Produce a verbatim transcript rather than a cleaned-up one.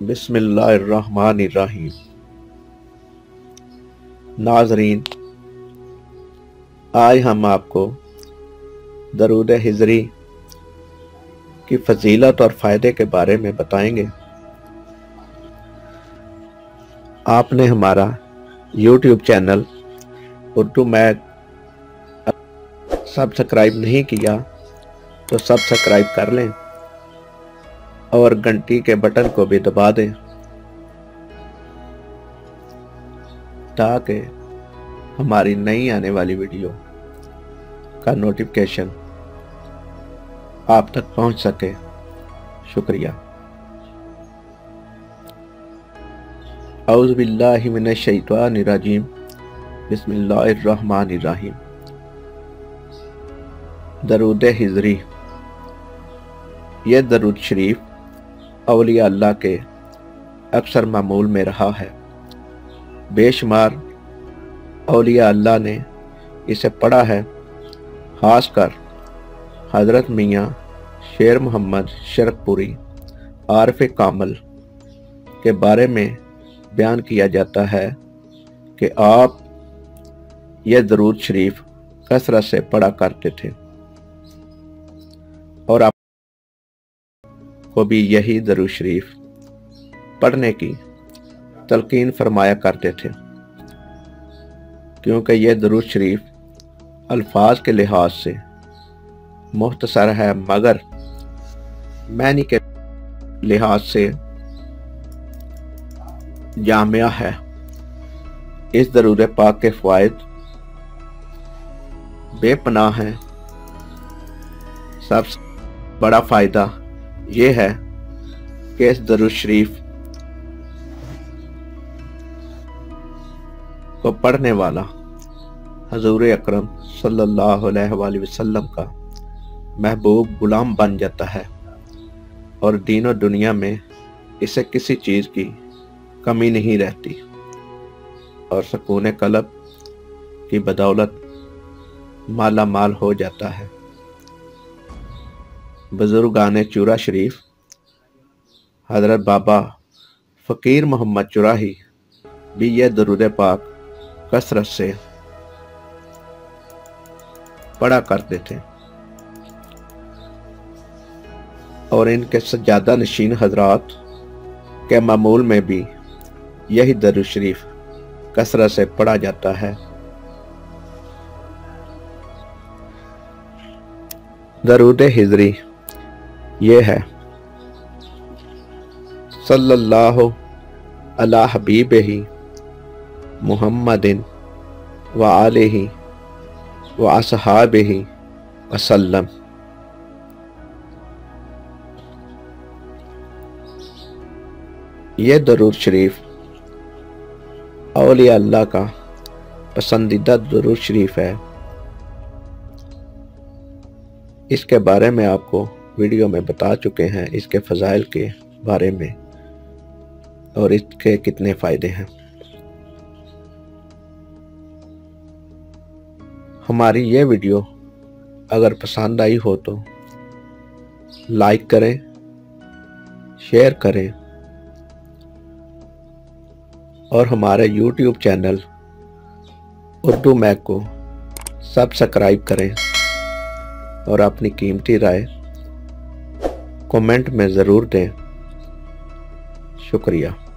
बिस्मिल्लाहिर्रहमानिर्रहीम। नाज़रीन, आज हम आपको दरूद हिजरी की फजीलत और फ़ायदे के बारे में बताएंगे। आपने हमारा YouTube channel Urdu Mac subscribe नहीं किया तो सब्सक्राइब कर लें और घंटी के बटन को भी दबा दें ताकि हमारी नई आने वाली वीडियो का नोटिफिकेशन आप तक पहुंच सके। शुक्रिया। औज़ु बिल्लाहि मिनश शैतानिर रजीम। बिस्मिल्लाहिर रहमानिर रहीम। दरूद हिजरी। यह दरूद शरीफ औलिया अल्लाह के अक्सर मामूल में रहा है। बेशुमार औलिया अल्लाह ने इसे पढ़ा है। खासकर हज़रत मियाँ शेर मोहम्मद शरकपुरी आरिफ कामिल के बारे में बयान किया जाता है कि आप यह दरूद शरीफ कसरत से पढ़ा करते थे और आप को भी यही दरूद शरीफ पढ़ने की तलकीन फरमाया करते थे, क्योंकि यह दरूद शरीफ अल्फाज के लिहाज से मुख्तसर है मगर मानी के लिहाज से जामिया है। इस दरूद पाक के फ़वाइद बेपनाह हैं। सबसे बड़ा फ़ायदा ये है कि इस दरूद शरीफ को पढ़ने वाला हजूर अकरम सल्लल्लाहु अलैहि वसल्लम का महबूब गुलाम बन जाता है और दीन और दुनिया में इसे किसी चीज़ की कमी नहीं रहती और सुकून कल्ब की बदौलत माला माल हो जाता है। बुजुर्गान चूरा शरीफ हज़रत बाबा फ़कीर मोहम्मद चुराही भी यह दरूद पाक कसरत से पढ़ा करते थे और इनके सज्जादा नशीन हजरात के मामूल में भी यही दरूद शरीफ कसरत से पढ़ा जाता है। दरूद हिजरी ये है। सल्लल्लाहु अला हबीबिही मुहम्मदिन व आलिही व अस्हाबिही वसल्लम। यह दरूद शरीफ औलिया अल्लाह का पसंदीदा दरूद शरीफ है। इसके बारे में आपको वीडियो में बता चुके हैं, इसके फ़ज़ाइल के बारे में और इसके कितने फ़ायदे हैं। हमारी ये वीडियो अगर पसंद आई हो तो लाइक करें, शेयर करें और हमारे यूट्यूब चैनल उर्दू मैक को सब्सक्राइब करें और अपनी कीमती राय कमेंट में ज़रूर दें। शुक्रिया।